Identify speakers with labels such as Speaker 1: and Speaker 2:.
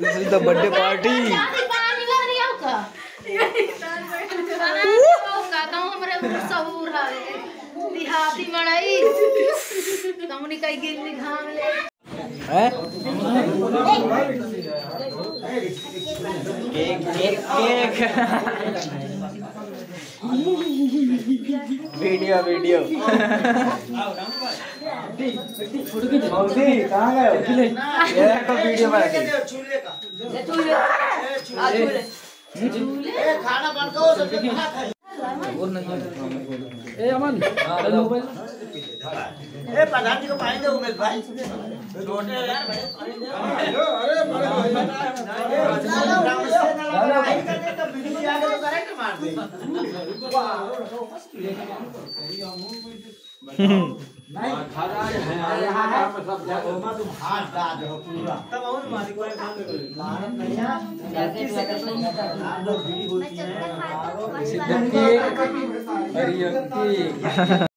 Speaker 1: तो birthday party
Speaker 2: देहाती मड़ाई कमुनी कई गिरनी घाम ले
Speaker 1: हैं केक वीडियो मौसी कहाँ गए हो ये तो वीडियो बना के
Speaker 3: खाना बनकर और नहीं ए अमन मोबाइल ए प्रधान जी को पानी दे उमेश भाई छोटे यार हेलो अरे बड़े भाई तो वीडियो आगे तो करेक्ट मार दे नहीं खड़ा है यहां पे सब जगह तुम हाथ डाल दो पूरा तब और मालिक वाले काम करो भारत भैया ऐसे वीडियो होती है